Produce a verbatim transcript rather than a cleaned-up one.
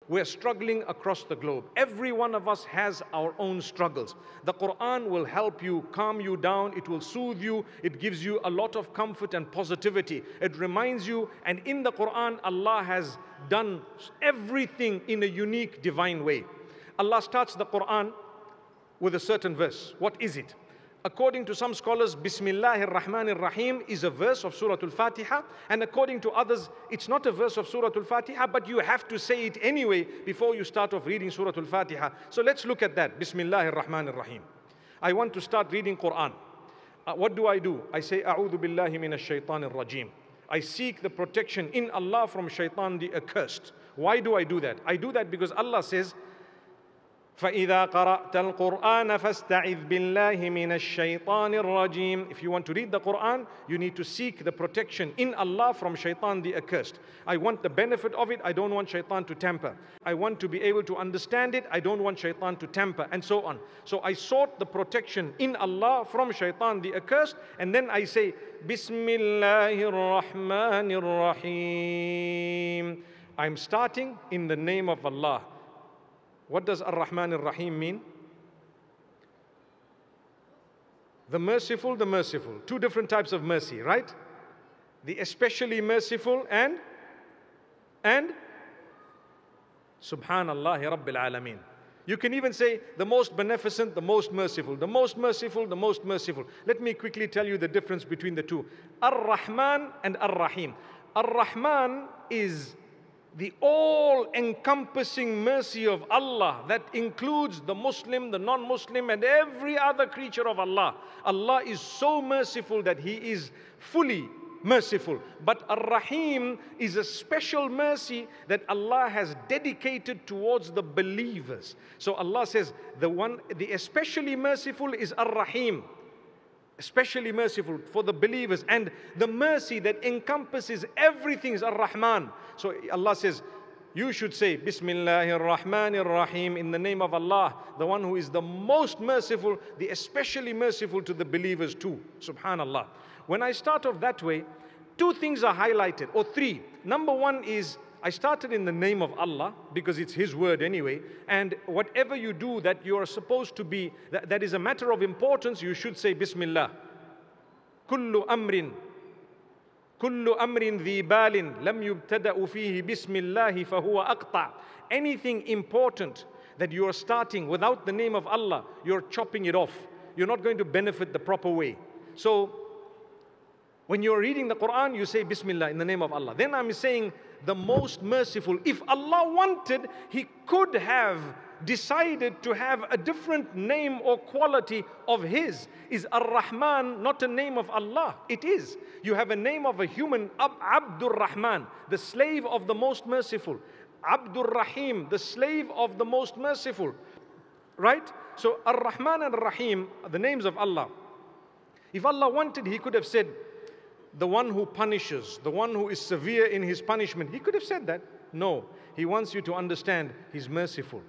We're struggling across the globe. Every one of us has our own struggles. The Quran will help you, calm you down, it will soothe you, it gives you a lot of comfort and positivity. It reminds you, and in the Quran, Allah has done everything in a unique, divine way. Allah starts the Quran with a certain verse. What is it? According to some scholars, Bismillahir Rahmanir Rahim is a verse of Surah Al-Fatiha, and according to others, it's not a verse of Surah Al-Fatiha, but you have to say it anyway before you start off reading Surah Al-Fatiha. So let's look at that. Bismillahir Rahmanir Rahim. I want to start reading Quran. Uh, what do I do? I say, A'udhu Billahi Minash Shaitanir Rajim. I seek the protection in Allah from Shaitan the accursed. Why do I do that? I do that because Allah says, فَإِذَا قَرَأْتَ الْقُرْآنَ فَاسْتَعِذْ بِاللَّهِ مِنَ الشَّيْطَانِ الرَّجِيمِ. If you want to read the Quran, you need to seek the protection in Allah from Shaitan the accursed. I want the benefit of it, I don't want Shaitan to tamper. I want to be able to understand it, I don't want Shaitan to tamper, and so on. So I sought the protection in Allah from Shaitan the accursed, and then I say, Bismillahir Rahmanir Rahim. I'm starting in the name of Allah. What does Ar-Rahman Ar-Rahim mean? The merciful, the merciful. Two different types of mercy, right? The especially merciful and, and Subhanallah Rabbil Alameen. You can even say the most beneficent, the most merciful. The most merciful, the most merciful. Let me quickly tell you the difference between the two. Ar-Rahman and Ar-Rahim. Ar-Rahman is the all-encompassing mercy of Allah that includes the Muslim, the non-Muslim, and every other creature of Allah. Allah is so merciful that He is fully merciful. But Ar-Rahim is a special mercy that Allah has dedicated towards the believers. So Allah says, the one, the especially merciful is Ar-Rahim. Especially merciful for the believers, and the mercy that encompasses everything is Ar-Rahman. So Allah says, you should say Bismillahir Rahmanir Rahim, in the name of Allah, the one who is the most merciful, the especially merciful to the believers too. Subhanallah. When I start off that way, two things are highlighted, or three. Number one is, I started in the name of Allah because it's His word anyway, and whatever you do that you are supposed to be, that, that is a matter of importance, you should say Bismillah. Kullu amrin, kullu amrin dhi balin, lam yubtada'u fihi bismillahi fahuwa aqta'. Anything important that you are starting without the name of Allah, you're chopping it off. You're not going to benefit the proper way. So, when you're reading the Quran, you say Bismillah in the name of Allah. Then I'm saying the most merciful. If Allah wanted, He could have decided to have a different name or quality of His. Is Ar-Rahman not a name of Allah? It is. You have a name of a human, Ab Abdur Rahman, the slave of the most merciful. Abdur Rahim, the slave of the most merciful. Right? So Ar-Rahman and Ar-Rahim are the names of Allah. If Allah wanted, He could have said, the one who punishes, the one who is severe in His punishment. He could have said that. No, He wants you to understand He's merciful.